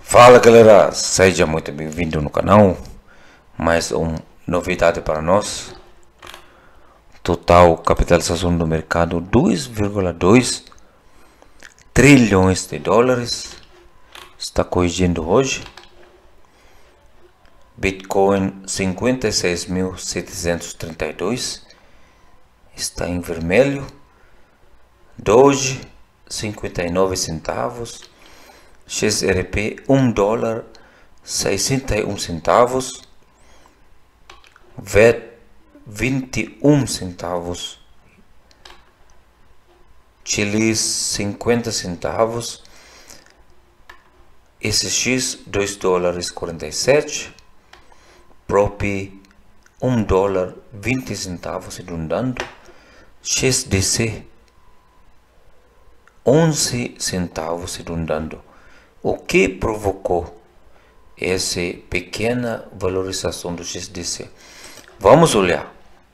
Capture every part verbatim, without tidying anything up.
Fala galera, seja muito bem-vindo no canal. Mais uma novidade para nós. Total capitalização do mercado dois vírgula dois trilhões de dólares. Está corrigindo hoje. Bitcoin cinquenta e seis mil setecentos e trinta e dois está em vermelho. Doge cinquenta e nove centavos. X R P um dólar sessenta e um centavos. V E T vinte e um centavos. Chilis cinquenta centavos. S X dois dólares quarenta e sete. Prop um dólar vinte centavos redundando. X D C onze centavos redundando. O que provocou essa pequena valorização do X D C? Vamos olhar.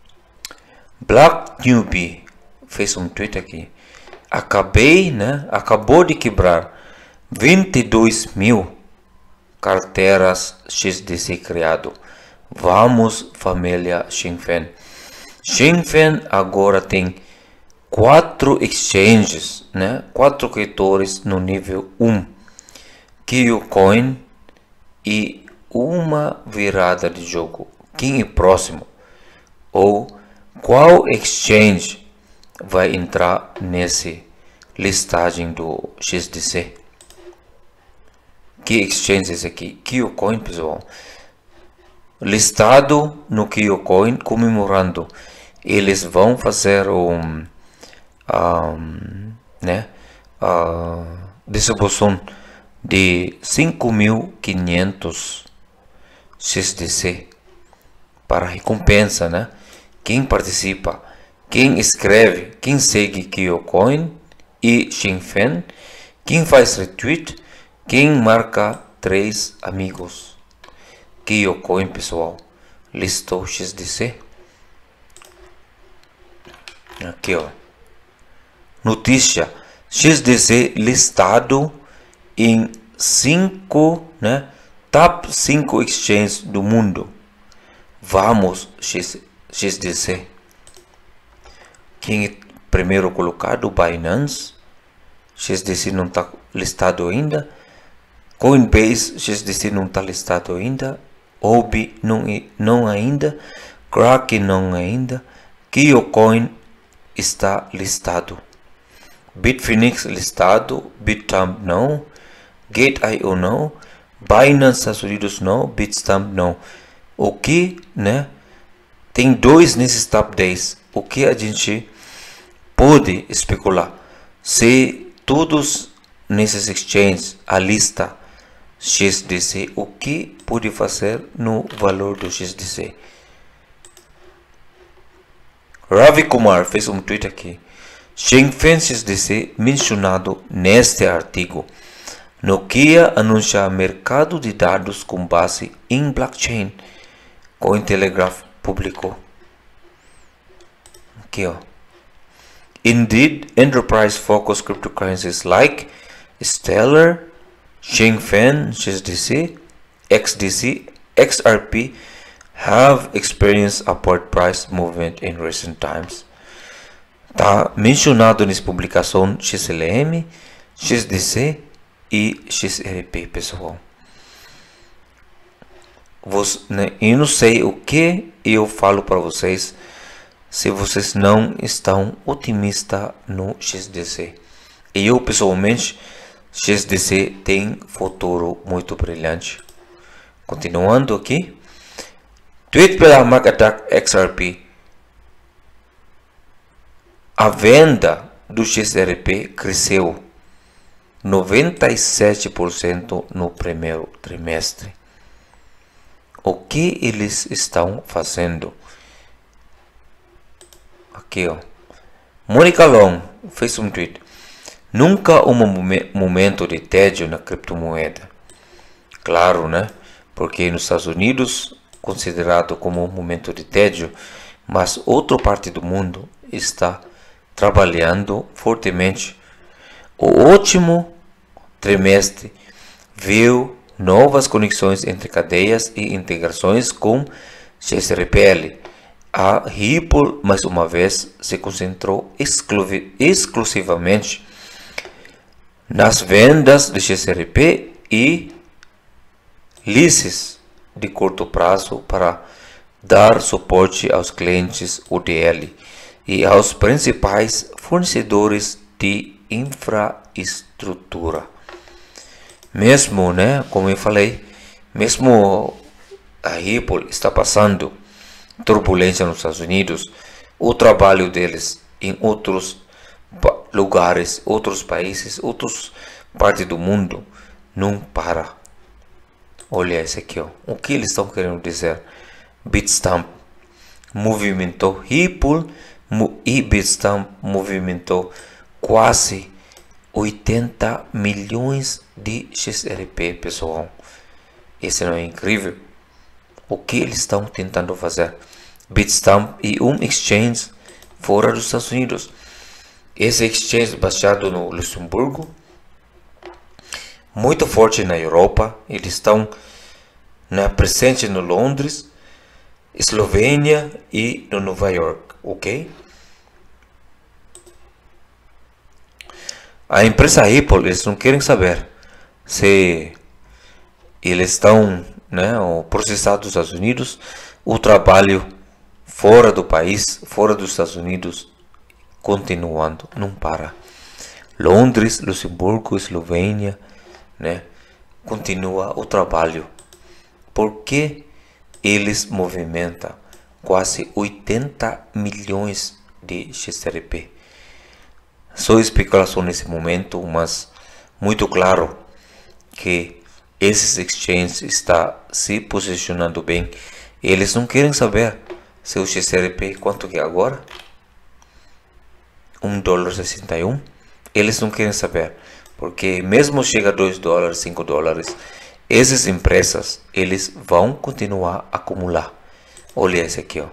Black Newbie fez um tweet aqui. Acabei, né? Acabou de quebrar vinte e dois mil carteiras X D C criado. Vamos, família Xingfen. Xingfen agora tem quatro exchanges, né? Quatro corretores no nível um. KuCoin e uma virada de jogo. Quem é próximo? Ou qual exchange vai entrar nesse listagem do X D C? Que exchange é esse aqui? KuCoin, pessoal. Listado no KuCoin, comemorando. Eles vão fazer um, um né, uh, distribuição de cinco mil e quinhentos X D C para recompensa, né? Quem participa, quem escreve, quem segue KuCoin e Xingfen, quem faz retweet, quem marca três amigos. KuCoin, pessoal, listou X D C. Aqui, ó. Notícia: X D C listado em cinco, né, top cinco exchanges do mundo. Vamos, X, X D C. Quem é primeiro colocado? Binance. X D C não está listado ainda. Coinbase, X D C não está listado ainda. Obi não, não ainda. Kraken não ainda. KuCoin está listado. Bitfinex listado. Bitstamp não. Gate ponto i o não, Binance Estados Unidos não, Bitstamp não. O que, né? Tem dois nesses top dez. O que a gente pode especular? Se todos nesses exchanges a lista X D C, o que pode fazer no valor do X D C? Ravi Kumar fez um tweet aqui. Xingfen X D C mencionado neste artigo. Nokia anuncia mercado de dados com base em blockchain. Cointelegraph publicou. Aqui, ó. Indeed, enterprise focused cryptocurrencies like Stellar, Xingfen X D C, X D C, X R P have experienced upward price movement in recent times. Tá mencionado nessa publicação X L M, X D C e X R P, pessoal. Você, né, eu não sei o que eu falo para vocês se vocês não estão otimistas no X D C. Eu, pessoalmente, X D C tem futuro muito brilhante. Continuando aqui. Tweet pela MarketAttack X R P. A venda do X R P cresceu noventa e sete por cento no primeiro trimestre. O que eles estão fazendo? Aqui, ó. Mônica Long fez um tweet. Nunca um momento de tédio na criptomoeda. Claro, né? Porque nos Estados Unidos considerado como um momento de tédio, mas outra parte do mundo está trabalhando fortemente. O último trimestre viu novas conexões entre cadeias e integrações com X S R P L. A Ripple, mais uma vez, se concentrou exclu exclusivamente nas vendas de X S R P e leases de curto prazo para dar suporte aos clientes U D L e aos principais fornecedores de infraestrutura. Mesmo, né, como eu falei, mesmo a Ripple está passando turbulência nos Estados Unidos, o trabalho deles em outros lugares, outros países, outras partes do mundo não para. Olha esse aqui, ó. O que eles estão querendo dizer? Bitstamp movimentou Ripple e Bitstamp movimentou quase oitenta milhões de X R P, pessoal. Isso não é incrível? O que eles estão tentando fazer? Bitstamp e um exchange fora dos Estados Unidos. Esse exchange baseado no Luxemburgo, muito forte na Europa. Eles estão na presente no Londres, Eslovênia e no Nova York, ok? A empresa Ripple, eles não querem saber se eles estão, né, processados nos Estados Unidos, o trabalho fora do país, fora dos Estados Unidos, continuando, não para. Londres, Luxemburgo, Eslovênia, né, continua o trabalho. Por que eles movimentam quase oitenta milhões de X R P? Só especulação nesse momento, mas muito claro que esses exchanges estão se posicionando bem. Eles não querem saber se o X R P quanto que é agora, um dólar e sessenta e um. Eles não querem saber, porque mesmo chega a dois dólares, cinco dólares, essas empresas eles vão continuar a acumular. Olha esse aqui, ó.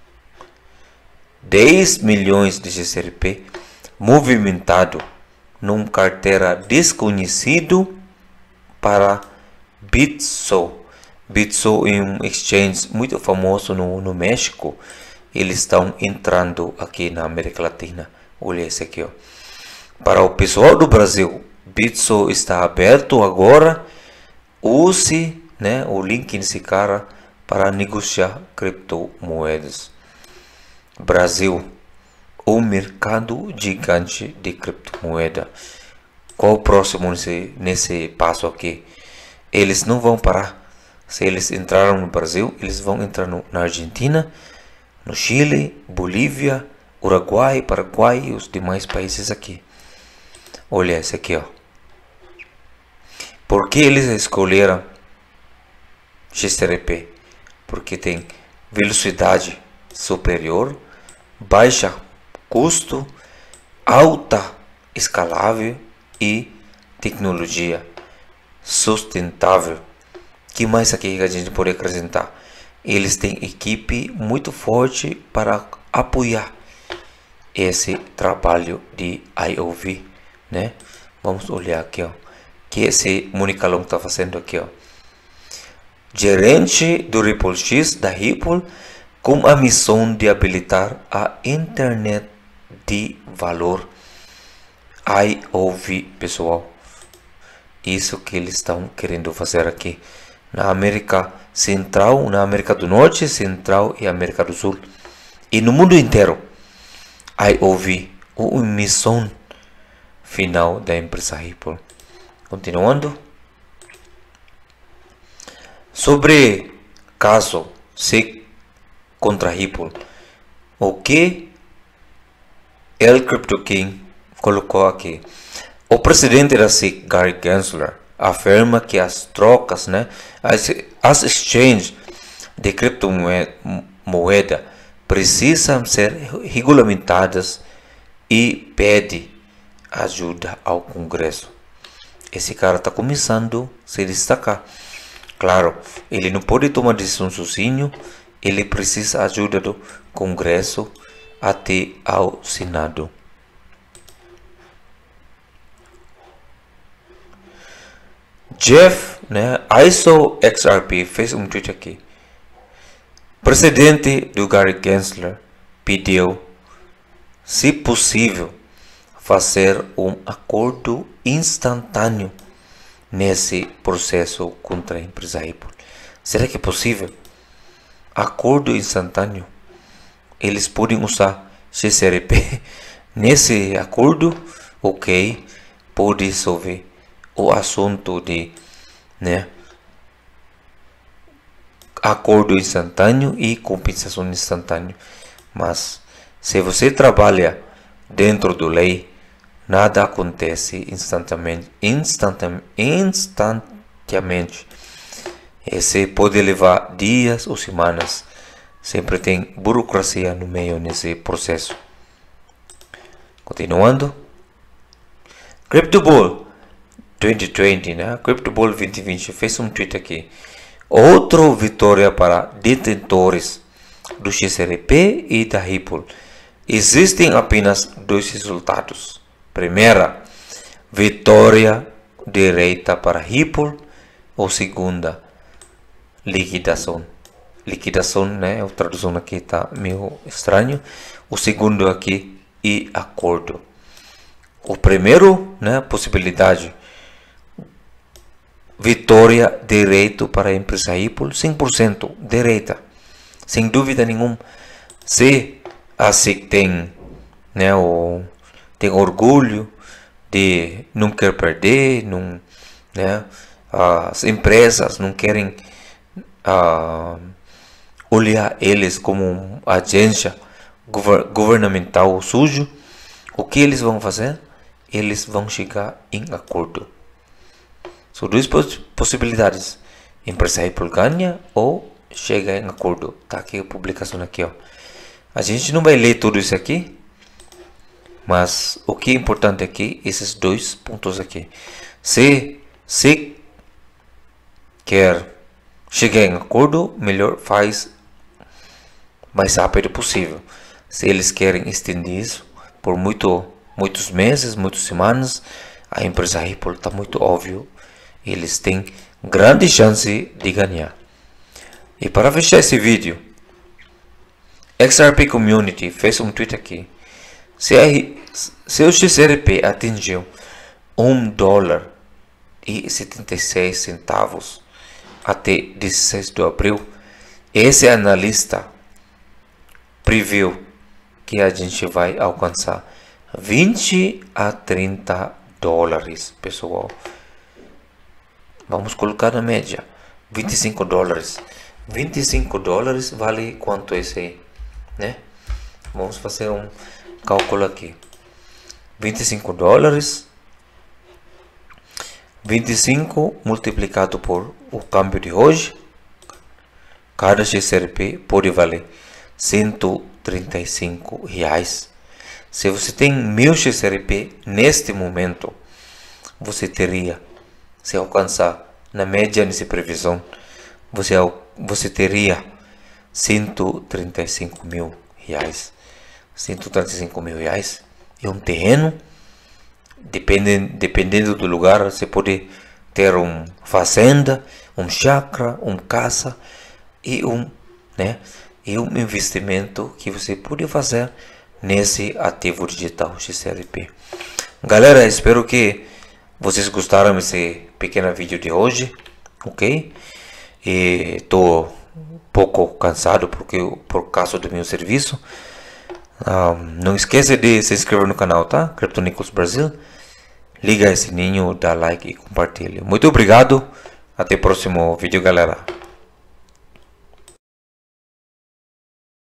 dez milhões de X R P movimentado numa carteira desconhecido para Bitso. Bitso é um exchange muito famoso no, no México. Eles estão entrando aqui na América Latina. Olha esse aqui, ó. Para o pessoal do Brasil, Bitso está aberto agora. Use, né, o link nesse cara para negociar criptomoedas. Brasil, o mercado gigante de criptomoeda. Qual o próximo nesse, nesse passo aqui? Eles não vão parar. Se eles entraram no Brasil, eles vão entrar no, na Argentina, no Chile, Bolívia, Uruguai, Paraguai e os demais países aqui. Olha esse aqui, ó. Por que eles escolheram X R P? Porque tem velocidade superior, baixa custo, alta escalável e tecnologia sustentável. Que mais aqui que a gente pode acrescentar? Eles têm equipe muito forte para apoiar esse trabalho de I O V, né? Vamos olhar aqui, ó, que esse Mônica Long está fazendo aqui, ó. Gerente do Ripple X da Ripple com a missão de habilitar a internet de valor, I O V, pessoal. Isso que eles estão querendo fazer aqui na América Central, na América do Norte, Central e América do Sul e no mundo inteiro. I O V, a missão final da empresa Ripple. Continuando. Sobre caso S E C contra Ripple, o que El Crypto King colocou aqui? O presidente da S E C, Gary Gensler, afirma que as trocas, né, as, as exchanges de criptomoeda precisam ser regulamentadas e pede ajuda ao Congresso. Esse cara está começando a se destacar. Claro, ele não pode tomar decisão sozinho, ele precisa da ajuda do Congresso até ao Senado. Jeff, né, I S O X R P fez um tweet aqui. Presidente do Gary Gensler pediu, se possível, fazer um acordo instantâneo nesse processo contra a empresa Apple. Será que é possível? Acordo instantâneo. Eles podem usar X R P nesse acordo, ok, pode resolver o assunto de, né, acordo instantâneo e compensação instantânea. Mas se você trabalha dentro da lei, nada acontece instantaneamente. Instantaneamente. instantaneamente. Esse pode levar dias ou semanas. Sempre tem burocracia no meio nesse processo. Continuando. CryptoBull vinte vinte, né? CryptoBull vinte vinte fez um tweet aqui. Outra vitória para detentores do X R P e da Ripple. Existem apenas dois resultados. Primeira, vitória direita para Ripple. Ou segunda, liquidação. Liquidação, né? A tradução aqui está meio estranho. O segundo aqui, e acordo. O primeiro, né? Possibilidade, vitória direito para a empresa Ripple, cem por cento direita, sem dúvida nenhuma. Se a S I C tem, né, o, tem orgulho de não quer perder, não, né, as empresas não querem uh, olhar eles como agência gover governamental sujo, o que eles vão fazer? Eles vão chegar em acordo. São duas poss possibilidades. A empresa Apple ganha ou chega em acordo. Tá aqui a publicação aqui, ó. A gente não vai ler tudo isso aqui, mas o que é importante aqui, esses dois pontos aqui. Se se quer chegar em acordo, melhor faz mais rápido possível. Se eles querem estender isso por muito, muitos meses, muitas semanas, a empresa Ripple está muito óbvio. Eles têm grande chance de ganhar. E para fechar esse vídeo, X R P Community fez um tweet aqui. Se, a, se o X R P atingiu um dólar e setenta e seis centavos até dezesseis de abril, esse analista previu que a gente vai alcançar vinte a trinta dólares, pessoal. Vamos colocar na média vinte e cinco dólares. vinte e cinco dólares vale quanto esse aí, né? Vamos fazer um cálculo aqui. vinte e cinco dólares, vinte e cinco multiplicado por o câmbio de hoje, cada X R P pode valer cento e trinta e cinco reais. Se você tem mil X R P neste momento, você teria, se alcançar na média nessa previsão, você, você teria cento e trinta e cinco mil reais. cento e trinta e cinco mil reais é um terreno. Dependendo, dependendo do lugar, você pode ter uma fazenda, um chácara, um casa e um, né, e um investimento que você pode fazer nesse ativo digital X R P. Galera, espero que vocês gostaram desse pequeno vídeo de hoje, ok? E tô um pouco cansado porque por causa do meu serviço. Um, não esqueça de se inscrever no canal, tá? CryptoNichols Brasil. Liga esse sininho, dá like e compartilha. Muito obrigado. Até o próximo vídeo, galera.